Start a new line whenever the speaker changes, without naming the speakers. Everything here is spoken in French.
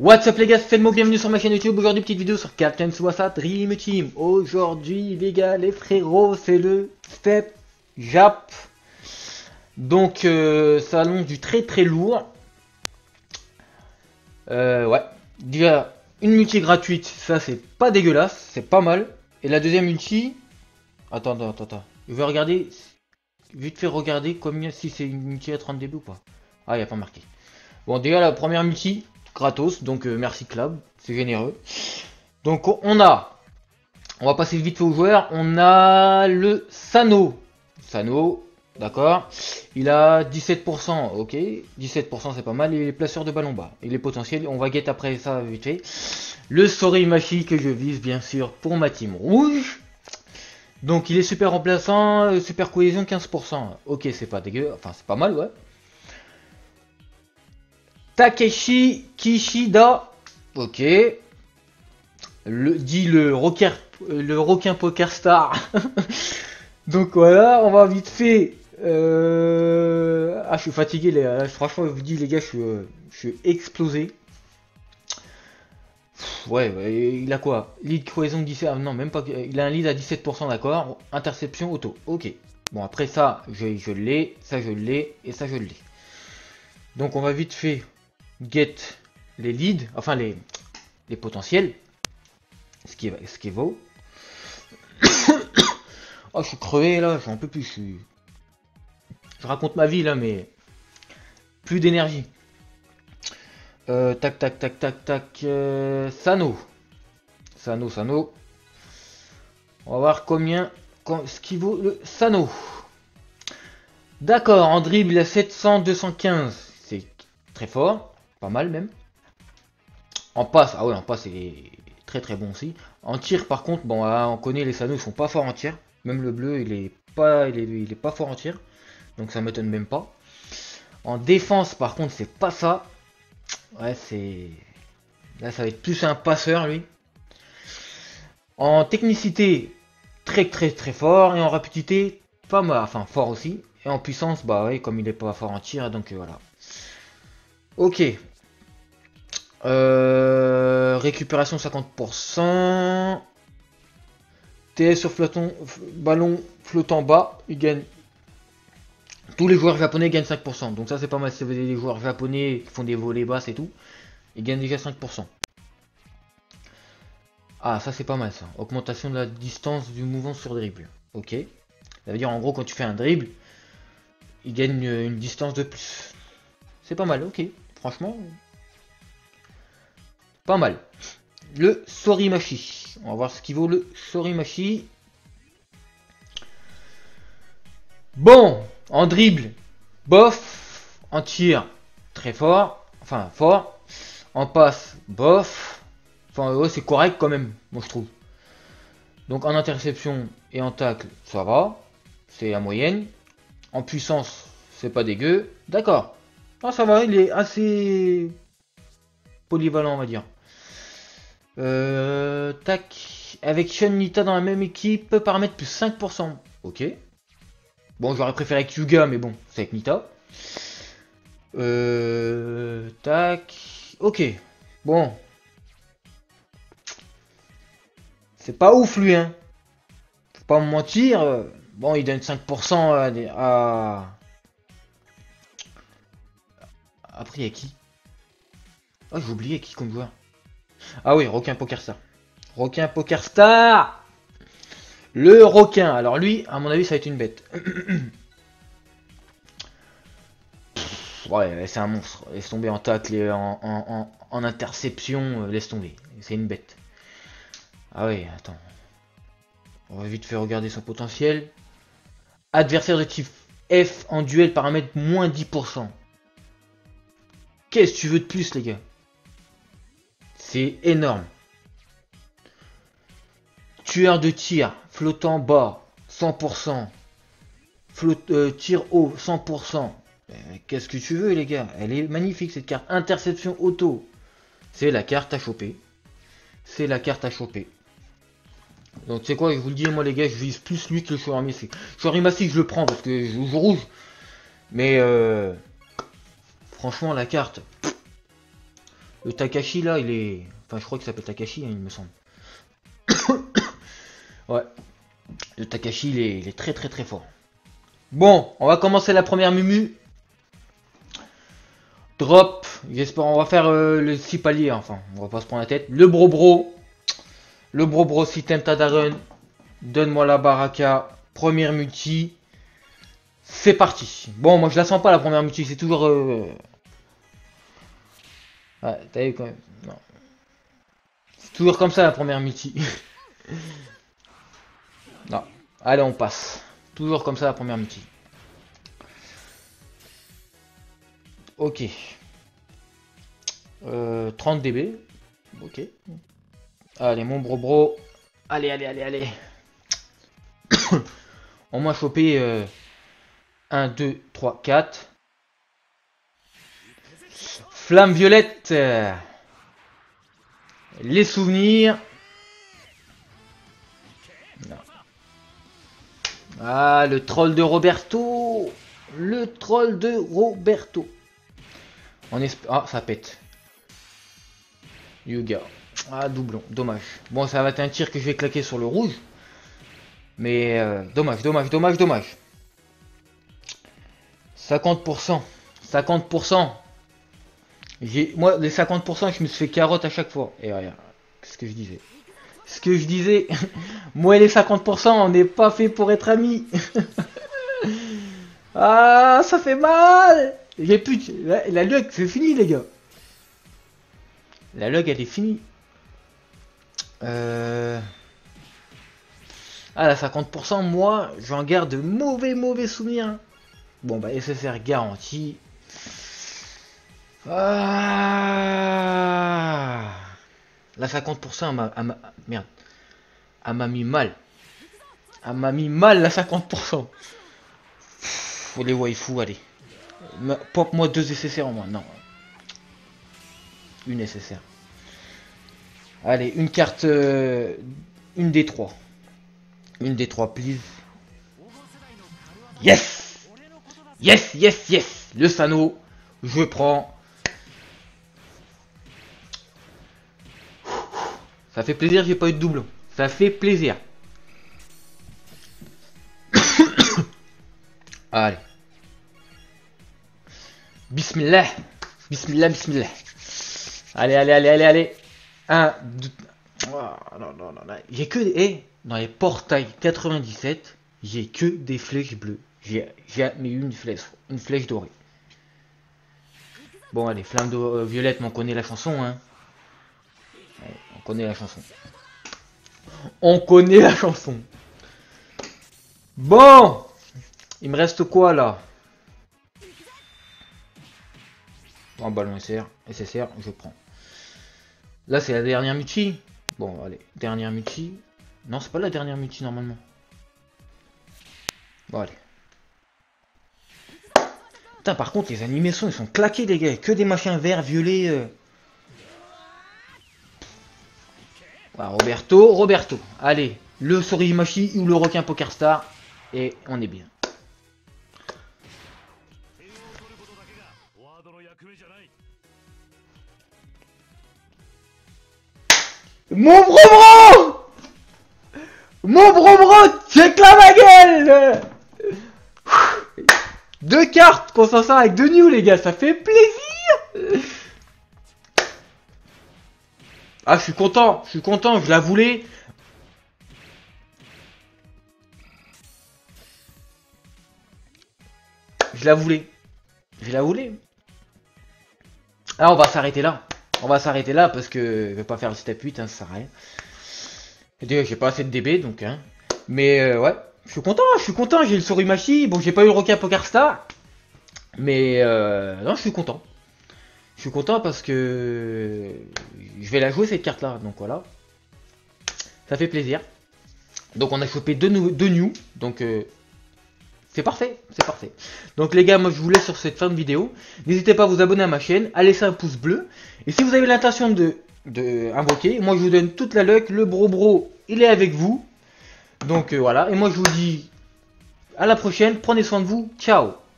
What's up les gars, c'est Elmo, bienvenue sur ma chaîne YouTube. Aujourd'hui petite vidéo sur Captain Tsubasa Dream Team. Aujourd'hui les gars, les frérots, c'est le Step Jap. Donc ça annonce du très lourd. Ouais, déjà une multi gratuite, ça c'est pas dégueulasse, c'est pas mal. Et la deuxième multi, attends, je vais regarder, vite fait regarder combien, si c'est une multi à 30 dB ou pas. Ah, il a pas marqué. Bon, déjà la première multi gratos, donc merci Club, c'est généreux. Donc on va passer vite fait aux joueurs. On a le Sano, d'accord. Il a 17%, ok, 17% c'est pas mal. Et les placeurs de ballon bas et les potentiels, on va get après ça vite fait. Le Sorimachi que je vise bien sûr pour ma team rouge. Donc il est super remplaçant, super cohésion 15%. Ok, c'est pas dégueu, enfin c'est pas mal, ouais. Takeshi Kishida, ok. Le requin poker star. Donc voilà, on va vite fait. Ah, je suis fatigué, franchement, je vous dis les gars, je suis explosé. Ouais, il a quoi? Lead cohésion 17, ah, non, même pas. Il a un lead à 17%, d'accord. Interception auto, ok. Bon, après ça, je l'ai, ça je l'ai, et ça je l'ai. Donc on va vite fait get les leads, enfin les potentiels, ce qui vaut. Oh, je suis crevé là, j'en peux plus, je raconte ma vie là, mais plus d'énergie. Tac, Sano. On va voir combien, ce qui vaut le Sano. D'accord, en dribble il a 700, 215, c'est très fort, pas mal même. En passe, ah ouais, en passe il est très bon aussi. En tir par contre, bon, là, on connaît les Sano, ils sont pas forts en tir. Même le bleu, il est pas fort en tir, donc ça m'étonne même pas. En défense par contre, c'est pas ça. Ouais, là ça va être plus un passeur lui. En technicité, très fort, et en rapidité, pas mal, enfin fort aussi. Et en puissance, bah ouais, comme il est pas fort en tir, donc voilà. Ok. Récupération 50%. TS sur ballon flottant bas, il gagne. Tous les joueurs japonais gagnent 5%. Donc ça c'est pas mal. Si vous avez des joueurs japonais qui font des volées basses et tout, ils gagnent déjà 5%. Ah, ça c'est pas mal ça. Augmentation de la distance du mouvement sur dribble. Ok. Ça veut dire en gros quand tu fais un dribble, il gagne une distance de plus. C'est pas mal, ok. Franchement, pas mal. Le Sorimachi. On va voir ce qu'il vaut le Sorimachi. Bon, en dribble, bof. En tir, très fort. Enfin, fort. En passe, bof. Enfin, ouais, c'est correct quand même, moi je trouve. Donc en interception et en tacle, ça va. C'est la moyenne. En puissance, c'est pas dégueu. D'accord. Ah, ça va, il est assez polyvalent, on va dire. Tac. Avec Shun Nita dans la même équipe, paramètre plus 5%. Ok. Bon, j'aurais préféré avec Yuga, mais bon, c'est avec Nita. Tac. Ok. Bon. C'est pas ouf lui, hein. Faut pas me mentir. Bon, il donne 5% à... Après, il y a qui? Oh, j'ai oublié qui comme joueur. Ah oui, Requin Poker Star. Requin Poker Star. Le requin. Alors lui, à mon avis, ça va être une bête. Ouais, c'est un monstre. Laisse tomber en tacle et en interception. Laisse tomber. C'est une bête. Ah oui, attends. On va vite faire regarder son potentiel. Adversaire de type F en duel, paramètre moins 10%. Qu'est-ce que tu veux de plus, les gars? C'est énorme. Tueur de tir, flottant bas, 100%. Tir haut, 100%. Qu'est-ce que tu veux, les gars? Elle est magnifique, cette carte. Interception auto. C'est la carte à choper. C'est la carte à choper. Donc, tu sais quoi, je vous le dis, moi, les gars, je vise plus lui que le Shorimasi. Shorimasi, je le prends parce que je joue rouge. Mais, franchement, la carte... Le Takashi là, il est... Enfin, je crois qu'il s'appelle Takashi, hein, il me semble. Ouais. Le Takashi, il est très très très fort. Bon, on va commencer la première Mumu. Drop. J'espère, on va faire le 6 paliers, enfin. On va pas se prendre la tête. Le Bro. Le Bro, si t'aimes Tadaren, donne-moi la baraka. Première multi. C'est parti. Bon, moi je la sens pas la première multi, c'est toujours... Ouais, t'as vu quand même. Non. C'est toujours comme ça la première multi. Non. Allez, on passe. Toujours comme ça la première multi. Ok. 30 dB. Ok. Allez, mon bro. Allez. On m'a chopé 1, 2, 3, 4. Flamme violette. Les souvenirs. Non. Ah, le troll de Roberto. Le troll de Roberto. On espère... Ah, ça pète. Yuga. Ah, doublon. Dommage. Bon, ça va être un tir que je vais claquer sur le rouge. Mais dommage. 50%. 50%. Moi, les 50%, je me suis fait carotte à chaque fois. Et regarde. Qu'est-ce que je disais Moi, les 50%, on n'est pas fait pour être amis. Ah, ça fait mal. J'ai plus de... La lug, c'est fini, les gars. La log, elle est finie. Ah, la 50%, moi, j'en garde de mauvais souvenirs. Bon, bah, SSR garanti. Ah, la 50%, merde. Elle m'a mis mal. Elle m'a mis mal, la 50%. Faut les waifu, allez. Pop-moi 2 SSR en moins. Non. Une SSR. Allez, une carte... une des 3. Une des 3, please. Yes. Le Sano. Je prends. Ça fait plaisir, j'ai pas eu de doublon. Ça fait plaisir. Allez. Bismillah. Allez. 1, 2... Oh, non. J'ai que des... dans les portails 97, j'ai que des flèches bleues. J'ai jamais eu une flèche dorée. Bon, allez, flamme de violette, mais on connaît la chanson, hein. Ouais, on connaît la chanson. Bon, il me reste quoi, là? Un ballon SSR, je prends. Là, c'est la dernière multi. Bon, allez, dernière multi. Non, c'est pas la dernière multi, normalement. Bon, allez. Putain, par contre, les animations, ils sont claqués, les gars. Que des machins verts, violets. Voilà, Roberto. Allez, le Sorimachi ou le requin Poker Star. Et on est bien. Mon bro, check la ma gueule. 2 cartes qu'on s'en sort avec 2 new, les gars, ça fait plaisir. Ah, je suis content, je la voulais. Je la voulais. Ah, on va s'arrêter là. Parce que je vais pas faire le step 8, hein, ça sert à rien. J'ai pas assez de DB, donc hein. Mais ouais, je suis content, j'ai le Sorimachi. Bon, j'ai pas eu le requin Poker Star. Mais non, je suis content. Parce que je vais la jouer cette carte là, donc voilà. Ça fait plaisir. Donc on a chopé 2 new, donc c'est parfait. Donc les gars, moi je vous laisse sur cette fin de vidéo. N'hésitez pas à vous abonner à ma chaîne, à laisser un pouce bleu. Et si vous avez l'intention de invoquer, moi je vous donne toute la luck. Le bro, il est avec vous. Donc voilà, et moi je vous dis à la prochaine, prenez soin de vous, ciao.